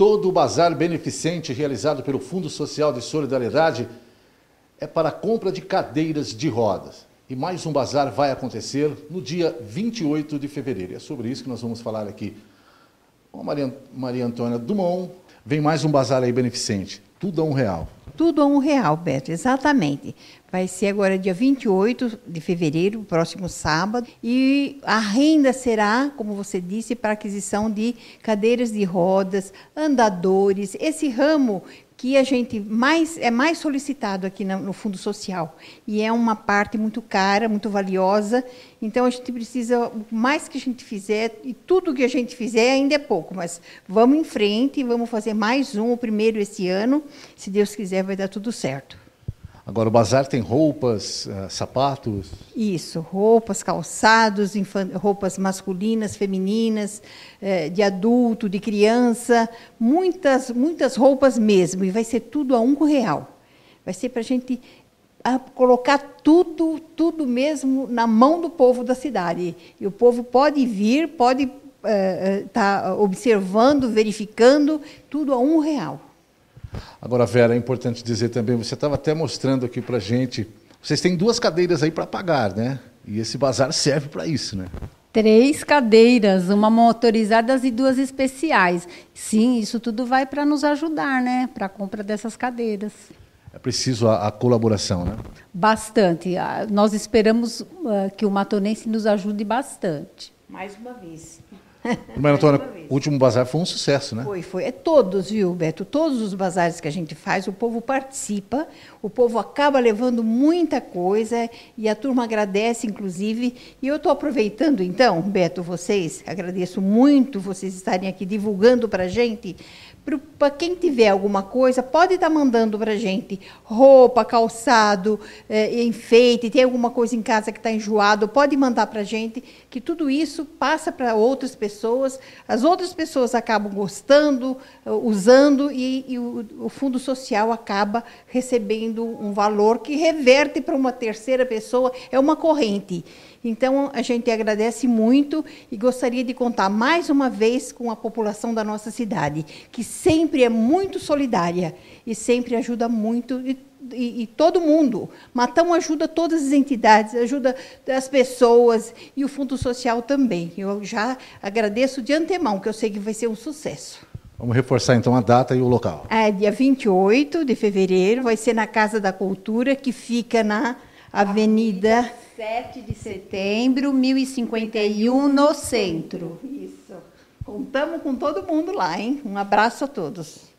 Todo o bazar beneficente realizado pelo Fundo Social de Solidariedade é para a compra de cadeiras de rodas. E mais um bazar vai acontecer no dia 28 de fevereiro. É sobre isso que nós vamos falar aqui com a Maria Antônia Dumont. Vem mais um bazar aí beneficente. Tudo a R$1. Tudo a R$1, Beto, exatamente. Vai ser agora dia 28 de fevereiro, próximo sábado, e a renda será, como você disse, para aquisição de cadeiras de rodas, andadores, esse ramo que a gente é mais solicitado aqui no Fundo Social. E é uma parte muito cara, muito valiosa, então a gente precisa, o mais que a gente fizer, e tudo que a gente fizer ainda é pouco, mas vamos em frente, vamos fazer mais um, o primeiro esse ano, se Deus quiser vai dar tudo certo. Agora, o bazar tem roupas, sapatos? Isso, roupas, calçados, roupas masculinas, femininas, de adulto, de criança, muitas roupas mesmo, e vai ser tudo a R$1. Vai ser para a gente colocar tudo mesmo na mão do povo da cidade. E o povo pode vir, pode estar observando, verificando, tudo a R$1. Agora, Vera, é importante dizer também, você estava até mostrando aqui para a gente, vocês têm 2 cadeiras aí para pagar, né? E esse bazar serve para isso, né? 3 cadeiras, uma motorizada e 2 especiais. Sim, isso tudo vai para nos ajudar, né? Para a compra dessas cadeiras. É preciso a colaboração, né? Bastante. Nós esperamos que o matonense nos ajude bastante. Mais uma vez. Maria Antônia, o último bazar foi um sucesso, né? Foi. É todos, viu, Beto? Todos os bazares que a gente faz, o povo participa, o povo acaba levando muita coisa e a turma agradece, inclusive. E eu estou aproveitando, então, Beto, agradeço muito vocês estarem aqui divulgando para a gente. Para quem tiver alguma coisa, pode estar mandando para a gente roupa, calçado, enfeite, tem alguma coisa em casa que está enjoado, pode mandar para a gente, que tudo isso passa para outras pessoas, as outras pessoas acabam gostando, usando, e o Fundo Social acaba recebendo um valor que reverte para uma terceira pessoa, é uma corrente. Então, a gente agradece muito e gostaria de contar mais uma vez com a população da nossa cidade, que sempre é muito solidária e sempre ajuda muito, e todo mundo. Matão ajuda todas as entidades, ajuda as pessoas e o Fundo Social também. Eu já agradeço de antemão, que eu sei que vai ser um sucesso. Vamos reforçar, então, a data e o local. Dia 28 de fevereiro, vai ser na Casa da Cultura, que fica na Avenida 7 de setembro, 1051, no centro. Isso. Contamos com todo mundo lá, hein? Um abraço a todos.